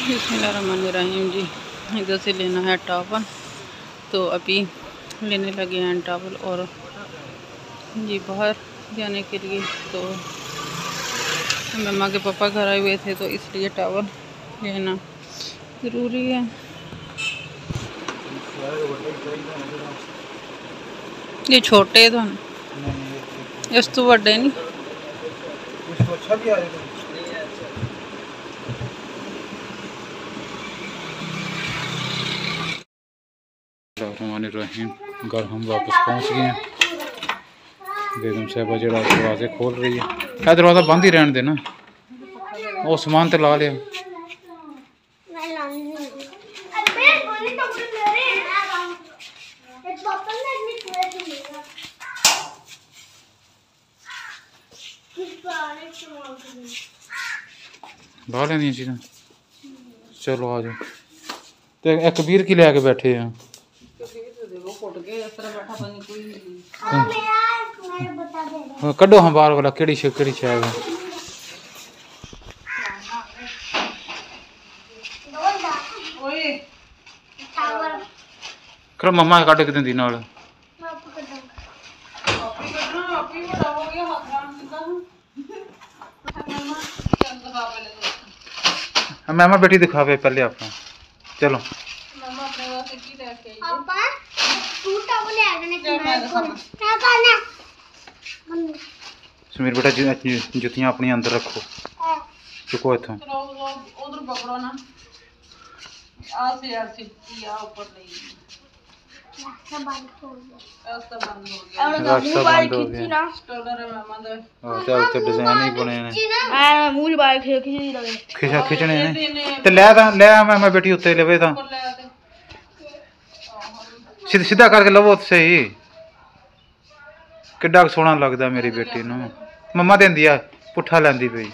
बिस्मिल्लाहिर्रहमानिर्रहीम जी। इधर से लेना है टॉवल, तो अभी लेने लगे हैं टॉवल और जी बाहर जाने के लिए। तो मम्मा के पापा घर आए हुए थे तो इसलिए टॉवल लेना ज़रूरी है। ये छोटे तो इस तो बड़े नहीं। रहीम घर हम वापस पहुंच गए हैं। बेगम साहबा जरा दरवाजे खोल रही है। क्या दरवाज़ा बंद ही रहने देना, वो सामान तो ला लिया। ला लेनी चीज़ें, चलो आ जाओ। तो एक कबीर की लेके बैठे हैं। कड्डो हम बाहर वाला केड़ी शायद करो मम्मा कट के दी नाल मैमा बेटी दिखावे पहले अपना। चलो समीर बेटा जुतियां अपनी अंदर रखो, चुको इथों। उधर पकड़ो ना, खिचने ने मैं बेटी उत्ते लवे तां सीधा करके लवो सही। किड्डा सोहना लगदा मेरी बेटी नूं। मम्मा देंदी आ पुट्ठा लैंदी पई।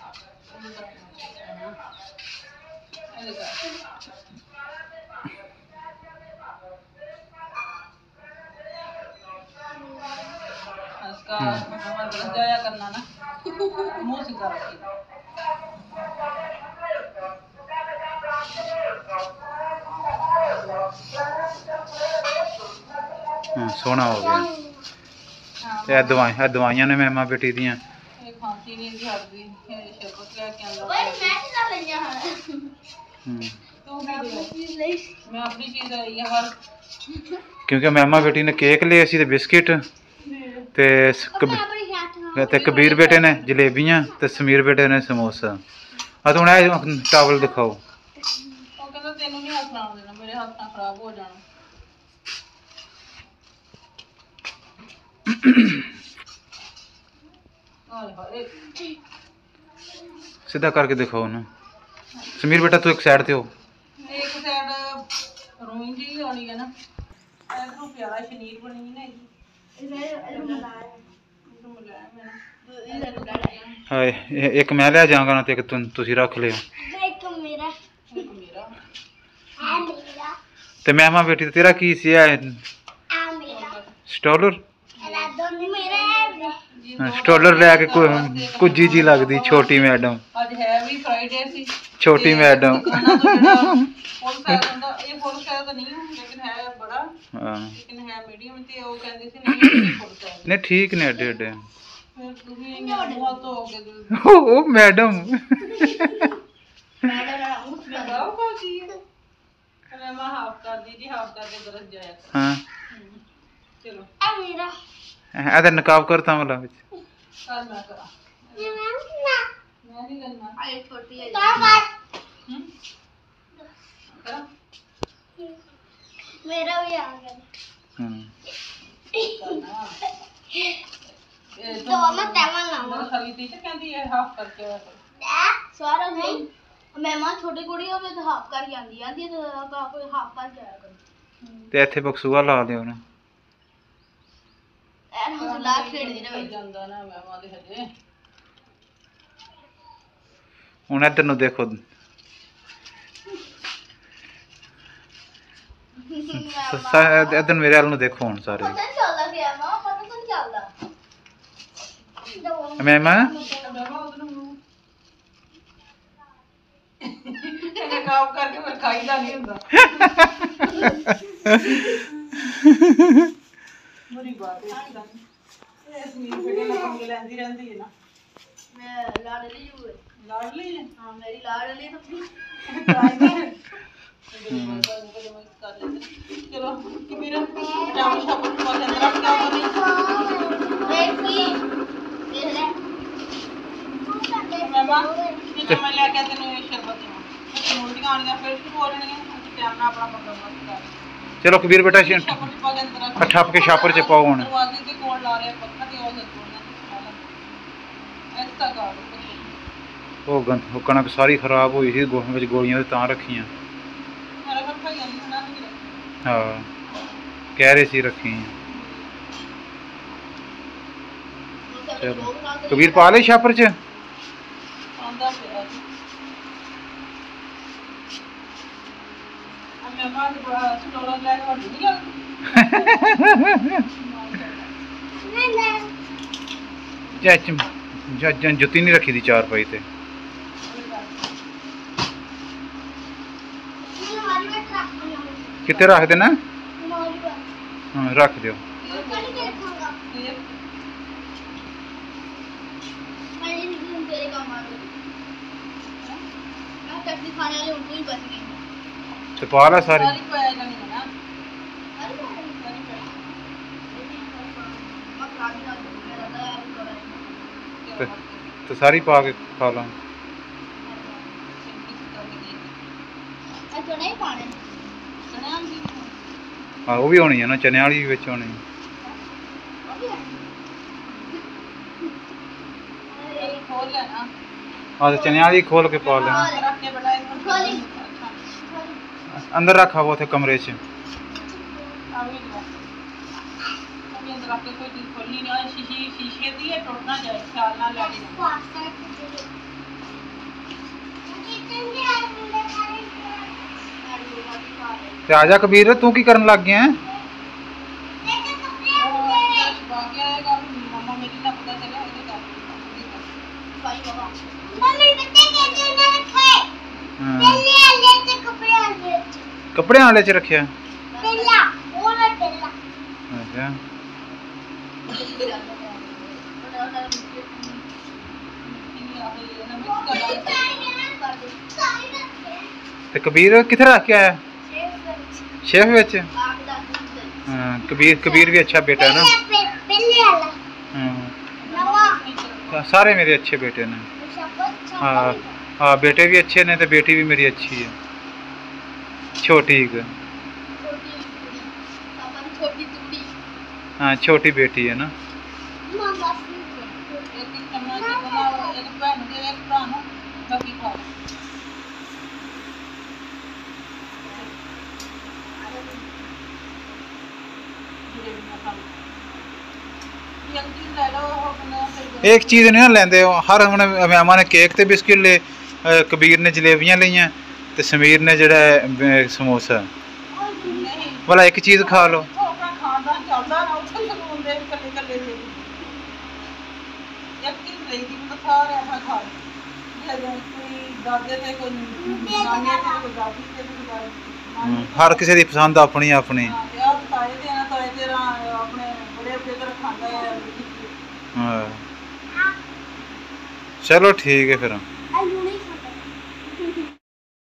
सोहना हो गया। दवाइयां ने मैमा बेटी दियां। क्योंकि मैमा बेटी ने केक ले सी ते बिस्किट ते कबीर बेटे ने जलेबियां ते समीर बेटे ने समोसा। तो हुण टावल दिखाओ। सीधा करके दिखाओ ना समीर बेटा, तू एक साइड पे हो। हाय एक मैं ले जाऊंगा ना, तो तुसी रख लियो। ते मैमा बेटी तेरा की सी है स्टॉलर। स्टॉलर लैके कुजी जी लगदी छोटी मैडम। छोटी मैडम नहीं ठीक ने एडे एडे ओ मैडम। हाँ इधर नकाब करता मतलब मेरा भी आ गया। तो मैं तेमन ना खाली टीचर कहती है हाफ करके सारा नहीं। मैं मां छोटी कुड़ी होवे तो हाफ कर जांदी आंदी तो कोई हाफ कर जाया कर। ते इथे बक्सूआ ला दियो ना यार, हम ला खेड़ दी रहे ਜਾਂਦਾ ਨਾ ਮੈਂ ਮਾਂ ਦੇ ਹਜੇ। ਹੁਣ ਇੱਧਰ ਨੂੰ ਦੇਖੋ। इधर मेरे वाल देखो हुण सारे। मैमा काम करके फिर खाईदा नहीं हुंदा बुरी बात है इसलिए बेटे ना पंगे लेंदी रहंदी है ना मैं लाडली हूं लाडली है हां मेरी लाडली तो चलो कबीर जाम शाम को अंदर रख क्या करनी एक ही देख ले मामा ये मैं लेके तेनु ये शरबत दूं मुंडियां आनियां फिर शुरू हो जाणियां टाइम ना अपना प्रोग्राम मत कर चलो कबीर बेटा ठप के छापर च पाओ हुण दरवाजे ते कोल ला रहे पत्थर ते हो ऐसा कर ओ गंद कणक सारी खराब हुई सी विच गोलियां ते तां रखियां मेरा घर भाई आंदी ना नहीं हां कह रहे सी रखी चलो कबीर पा ले छापर च आंदा पिया मैं मां बड़ा स्टोर ले के वड्डी नहीं लगदी जुत्ती नहीं रखी थी चार पाई ते कितने रख देना रख दियो छुपा ला सारी तो सारी पा के खा ला हाँ वो भी होनी है ना चने वाली भी विच होनी हाँ तो चने वाली खोल के पा लेना अंदर रखा वो थे कमरे से आजा कबीर तू की करन लग गया है कपड़े आले च रखे ते कबीर किथे रख के आया शेफ विच कबीर भी अच्छा बेटा है ना सारे मेरे अच्छे बेटे ने हाँ हाँ बेटे भी अच्छे ने तो बेटी भी मेरी अच्छी है छोटी हाँ छोटी बेटी है ना एक चीज़ नहीं ना लेंदे हर हम मेहमान ने केक ते बिस्किट ले कबीर ने जलेबियां लियां ते समीर ने जेड़ा समोसा भला एक चीज़ खा लो हर किसी की पसंद अपनी अपनी हाँ चलो ठीक है फिर।